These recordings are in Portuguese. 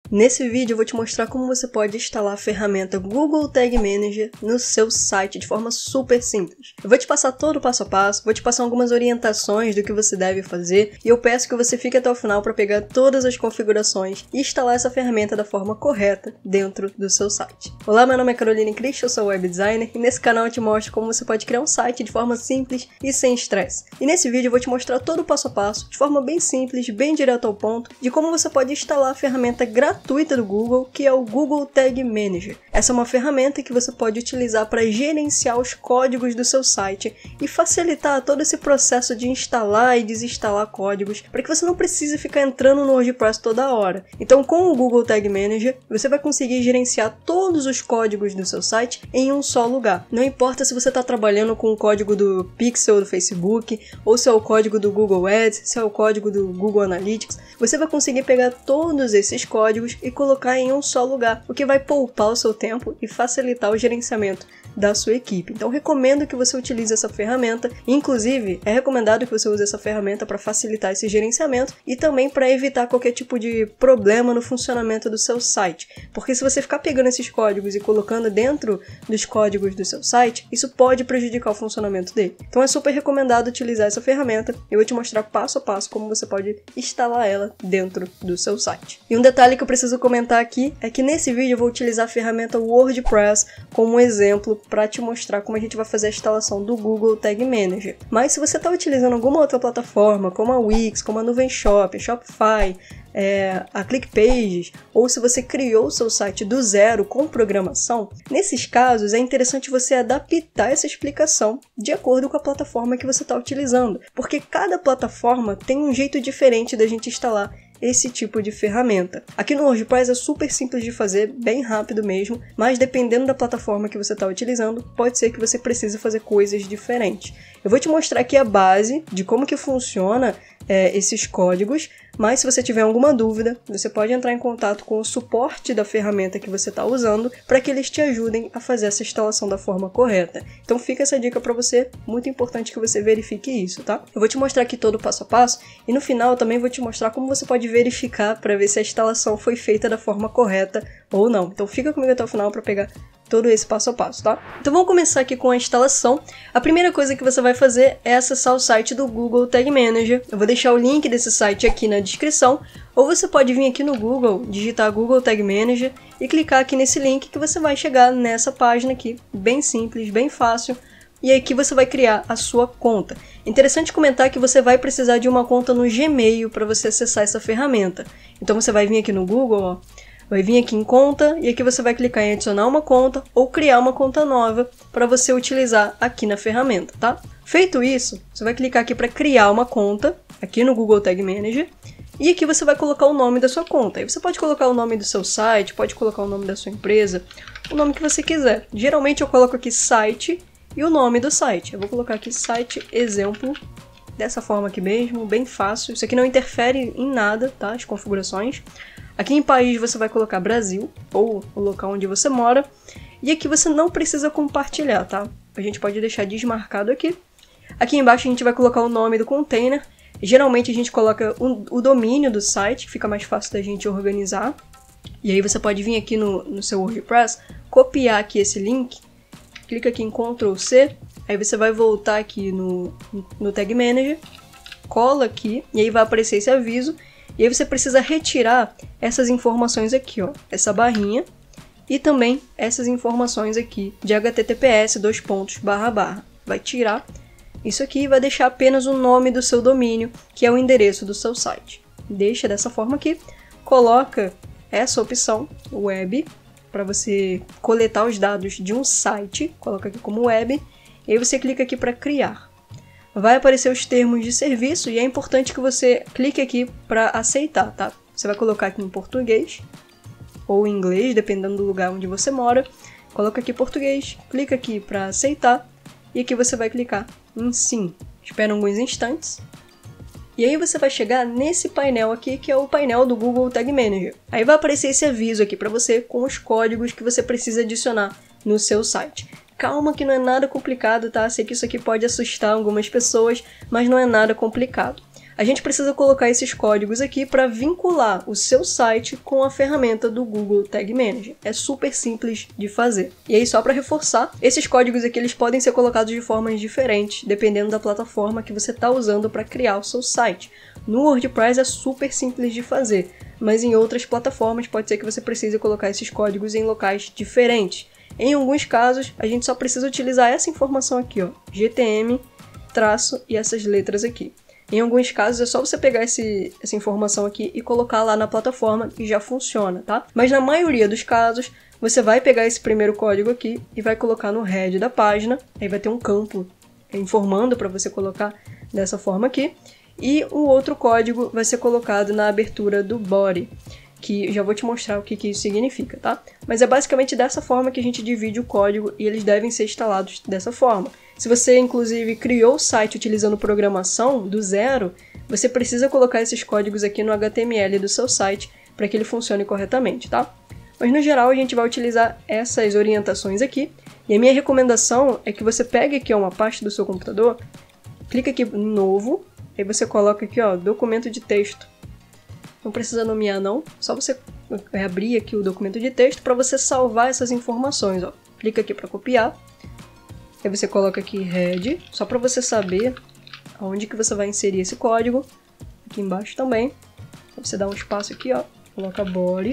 Nesse vídeo eu vou te mostrar como você pode instalar a ferramenta Google Tag Manager no seu site de forma super simples. Eu vou te passar todo o passo a passo, vou te passar algumas orientações do que você deve fazer e eu peço que você fique até o final para pegar todas as configurações e instalar essa ferramenta da forma correta dentro do seu site. Olá, meu nome é Caroline Christ, eu sou web designer e nesse canal eu te mostro como você pode criar um site de forma simples e sem estresse. E nesse vídeo eu vou te mostrar todo o passo a passo, de forma bem simples, bem direto ao ponto, de como você pode instalar a ferramenta gratuita do Google, que é o Google Tag Manager. Essa é uma ferramenta que você pode utilizar para gerenciar os códigos do seu site e facilitar todo esse processo de instalar e desinstalar códigos, para que você não precise ficar entrando no WordPress toda hora. Então, com o Google Tag Manager, você vai conseguir gerenciar todos os códigos do seu site em um só lugar. Não importa se você está trabalhando com o código do Pixel do Facebook, ou se é o código do Google Ads, se é o código do Google Analytics, você vai conseguir pegar todos esses códigos e colocar em um só lugar, o que vai poupar o seu tempo e facilitar o gerenciamento da sua equipe. Então recomendo que você utilize essa ferramenta, inclusive é recomendado que você use essa ferramenta para facilitar esse gerenciamento e também para evitar qualquer tipo de problema no funcionamento do seu site, porque se você ficar pegando esses códigos e colocando dentro dos códigos do seu site, isso pode prejudicar o funcionamento dele. Então é super recomendado utilizar essa ferramenta. Eu vou te mostrar passo a passo como você pode instalar ela dentro do seu site. E um detalhe que eu preciso comentar aqui é que nesse vídeo eu vou utilizar a ferramenta WordPress como exemplo para te mostrar como a gente vai fazer a instalação do Google Tag Manager. Mas se você está utilizando alguma outra plataforma, como a Wix, como a Nuvem Shop, a Shopify, a ClickPages, ou se você criou o seu site do zero com programação, nesses casos é interessante você adaptar essa explicação de acordo com a plataforma que você está utilizando, porque cada plataforma tem um jeito diferente da gente instalar esse tipo de ferramenta. Aqui no WordPress é super simples de fazer, bem rápido mesmo, mas dependendo da plataforma que você está utilizando, pode ser que você precise fazer coisas diferentes. Eu vou te mostrar aqui a base de como que funciona esses códigos, mas se você tiver alguma dúvida, você pode entrar em contato com o suporte da ferramenta que você está usando para que eles te ajudem a fazer essa instalação da forma correta. Então fica essa dica para você, muito importante que você verifique isso, tá? Eu vou te mostrar aqui todo o passo a passo e no final eu também vou te mostrar como você pode verificar para ver se a instalação foi feita da forma correta ou não. Então fica comigo até o final para pegar todo esse passo a passo, tá? Então vamos começar aqui com a instalação. A primeira coisa que você vai fazer é acessar o site do Google Tag Manager. Eu vou deixar o link desse site aqui na descrição, ou você pode vir aqui no Google, digitar Google Tag Manager e clicar aqui nesse link que você vai chegar nessa página aqui, bem simples, bem fácil, e aqui você vai criar a sua conta. Interessante comentar que você vai precisar de uma conta no Gmail para você acessar essa ferramenta. Então você vai vir aqui no Google, ó, vai vir aqui em conta e aqui você vai clicar em adicionar uma conta ou criar uma conta nova para você utilizar aqui na ferramenta, tá? Feito isso, você vai clicar aqui para criar uma conta aqui no Google Tag Manager e aqui você vai colocar o nome da sua conta. Aí você pode colocar o nome do seu site, pode colocar o nome da sua empresa, o nome que você quiser. Geralmente eu coloco aqui site e o nome do site. Eu vou colocar aqui site exemplo, dessa forma aqui mesmo, bem fácil. Isso aqui não interfere em nada, tá? As configurações. Aqui em país você vai colocar Brasil, ou o local onde você mora. E aqui você não precisa compartilhar, tá? A gente pode deixar desmarcado aqui. Aqui embaixo a gente vai colocar o nome do container. Geralmente a gente coloca o domínio do site, que fica mais fácil da gente organizar. E aí você pode vir aqui no seu WordPress, copiar aqui esse link. Clica aqui em Ctrl C, aí você vai voltar aqui no Tag Manager, cola aqui, e aí vai aparecer esse aviso. E aí você precisa retirar essas informações aqui, ó, essa barrinha, e também essas informações aqui de https://. Vai tirar isso aqui e vai deixar apenas o nome do seu domínio, que é o endereço do seu site. Deixa dessa forma aqui, coloca essa opção, web, para você coletar os dados de um site, coloca aqui como web, e aí você clica aqui para criar. Vai aparecer os termos de serviço e é importante que você clique aqui para aceitar, tá? Você vai colocar aqui em português ou em inglês, dependendo do lugar onde você mora. Coloca aqui português, clica aqui para aceitar e aqui você vai clicar em sim. Espera alguns instantes. E aí você vai chegar nesse painel aqui, que é o painel do Google Tag Manager. Aí vai aparecer esse aviso aqui para você com os códigos que você precisa adicionar no seu site. Calma que não é nada complicado, tá? Sei que isso aqui pode assustar algumas pessoas, mas não é nada complicado. a gente precisa colocar esses códigos aqui para vincular o seu site com a ferramenta do Google Tag Manager. É super simples de fazer. E aí, só para reforçar, esses códigos aqui eles podem ser colocados de formas diferentes, dependendo da plataforma que você está usando para criar o seu site. No WordPress é super simples de fazer, mas em outras plataformas pode ser que você precise colocar esses códigos em locais diferentes. Em alguns casos, a gente só precisa utilizar essa informação aqui, ó, GTM, traço e essas letras aqui. Em alguns casos é só você pegar essa informação aqui e colocar lá na plataforma e já funciona, tá? Mas na maioria dos casos, você vai pegar esse primeiro código aqui e vai colocar no head da página, aí vai ter um campo informando para você colocar dessa forma aqui, e o outro código vai ser colocado na abertura do body, que eu já vou te mostrar o que isso significa, tá? Mas é basicamente dessa forma que a gente divide o código e eles devem ser instalados dessa forma. Se você, inclusive, criou o site utilizando programação do zero, você precisa colocar esses códigos aqui no HTML do seu site para que ele funcione corretamente, tá? Mas, no geral, a gente vai utilizar essas orientações aqui. E a minha recomendação é que você pegue aqui uma pasta do seu computador, clica aqui em Novo, aí você coloca aqui, ó, documento de texto. Não precisa nomear, não. Só você abrir aqui o documento de texto para você salvar essas informações, ó. Clica aqui para copiar. Aí você coloca aqui head, só para você saber aonde que você vai inserir esse código. Aqui embaixo também. Então você dá um espaço aqui, ó, coloca body.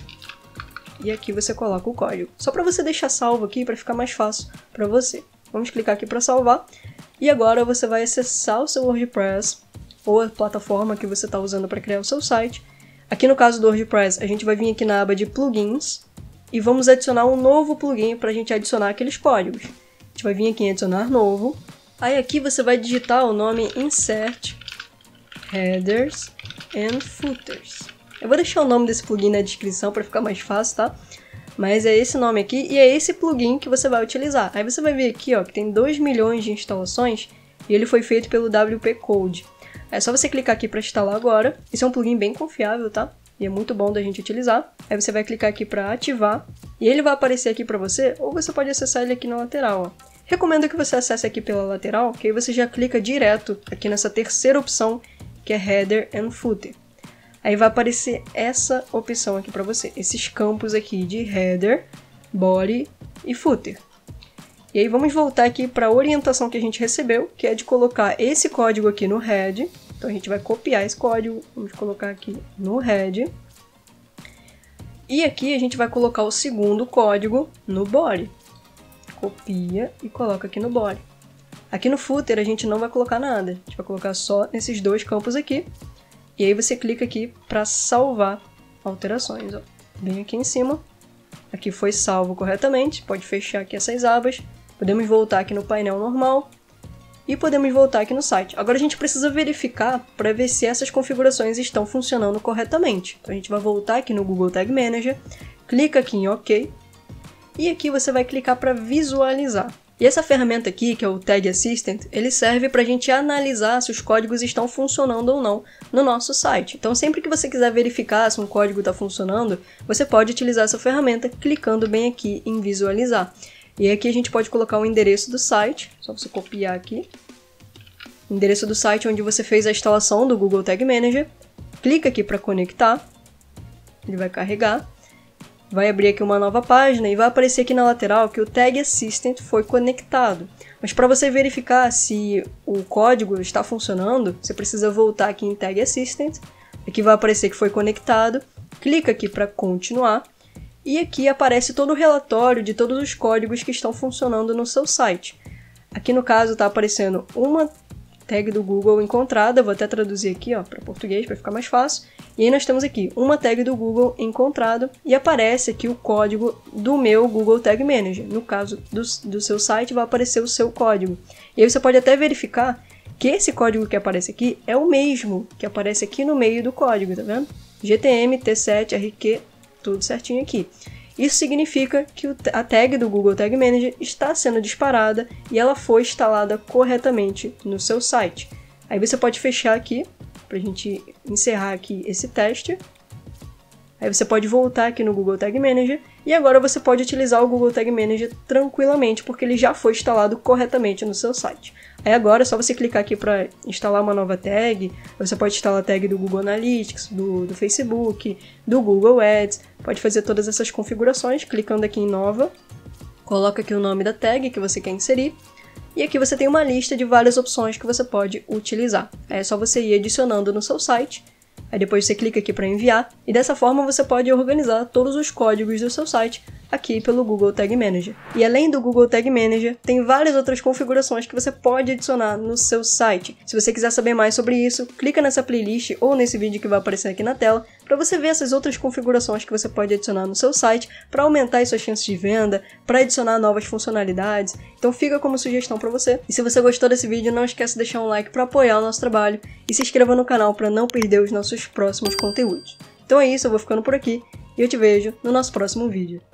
E aqui você coloca o código. Só para você deixar salvo aqui, para ficar mais fácil para você. Vamos clicar aqui para salvar. E agora você vai acessar o seu WordPress, ou a plataforma que você está usando para criar o seu site. Aqui no caso do WordPress, a gente vai vir aqui na aba de plugins e vamos adicionar um novo plugin para a gente adicionar aqueles códigos. A gente vai vir aqui em adicionar novo. Aí aqui você vai digitar o nome Insert Headers and Footers. Eu vou deixar o nome desse plugin na descrição para ficar mais fácil, tá? Mas é esse nome aqui e é esse plugin que você vai utilizar. Aí você vai ver aqui, ó, que tem 2 milhões de instalações e ele foi feito pelo WP Code. É só você clicar aqui para instalar agora. Esse é um plugin bem confiável, tá? E é muito bom da gente utilizar. Aí você vai clicar aqui para ativar e ele vai aparecer aqui para você, ou você pode acessar ele aqui na lateral, ó. Recomendo que você acesse aqui pela lateral, que aí você já clica direto aqui nessa terceira opção, que é Header and Footer. Aí vai aparecer essa opção aqui para você, esses campos aqui de Header, Body e Footer. E aí vamos voltar aqui para a orientação que a gente recebeu, que é de colocar esse código aqui no head. Então a gente vai copiar esse código, vamos colocar aqui no head. E aqui a gente vai colocar o segundo código no body. Copia e coloca aqui no body. Aqui no footer a gente não vai colocar nada, a gente vai colocar só nesses dois campos aqui. E aí você clica aqui para salvar alterações, ó. Bem aqui em cima. Aqui foi salvo corretamente, pode fechar aqui essas abas. Podemos voltar aqui no painel normal e podemos voltar aqui no site. Agora a gente precisa verificar para ver se essas configurações estão funcionando corretamente. Então a gente vai voltar aqui no Google Tag Manager, clica aqui em OK e aqui você vai clicar para visualizar. E essa ferramenta aqui, que é o Tag Assistant, ele serve para a gente analisar se os códigos estão funcionando ou não no nosso site. Então sempre que você quiser verificar se um código está funcionando, você pode utilizar essa ferramenta clicando bem aqui em visualizar. E aqui a gente pode colocar o endereço do site, só você copiar aqui. O endereço do site onde você fez a instalação do Google Tag Manager. Clica aqui para conectar. Ele vai carregar. Vai abrir aqui uma nova página e vai aparecer aqui na lateral que o Tag Assistant foi conectado. Mas para você verificar se o código está funcionando, você precisa voltar aqui em Tag Assistant. Aqui vai aparecer que foi conectado. Clica aqui para continuar. E aqui aparece todo o relatório de todos os códigos que estão funcionando no seu site. Aqui no caso está aparecendo uma tag do Google encontrada, vou até traduzir aqui para português para ficar mais fácil. E aí nós temos aqui uma tag do Google encontrado e aparece aqui o código do meu Google Tag Manager. No caso do seu site vai aparecer o seu código. E aí você pode até verificar que esse código que aparece aqui é o mesmo que aparece aqui no meio do código, tá vendo? GTM, T7, RQ, tudo certinho aqui. Isso significa que a tag do Google Tag Manager está sendo disparada e ela foi instalada corretamente no seu site. Aí você pode fechar aqui, para a gente encerrar aqui esse teste. Aí você pode voltar aqui no Google Tag Manager e agora você pode utilizar o Google Tag Manager tranquilamente, porque ele já foi instalado corretamente no seu site. Aí agora é só você clicar aqui para instalar uma nova tag. Você pode instalar a tag do Google Analytics, do Facebook, do Google Ads. Pode fazer todas essas configurações clicando aqui em nova. Coloca aqui o nome da tag que você quer inserir. E aqui você tem uma lista de várias opções que você pode utilizar. Aí é só você ir adicionando no seu site. Aí depois você clica aqui para enviar, e dessa forma você pode organizar todos os códigos do seu site aqui pelo Google Tag Manager. E além do Google Tag Manager, tem várias outras configurações que você pode adicionar no seu site. Se você quiser saber mais sobre isso, clica nessa playlist ou nesse vídeo que vai aparecer aqui na tela, para você ver essas outras configurações que você pode adicionar no seu site para aumentar as suas chances de venda, para adicionar novas funcionalidades. Então fica como sugestão para você. E se você gostou desse vídeo, não esquece de deixar um like para apoiar o nosso trabalho e se inscreva no canal para não perder os nossos próximos conteúdos. Então é isso, eu vou ficando por aqui e eu te vejo no nosso próximo vídeo.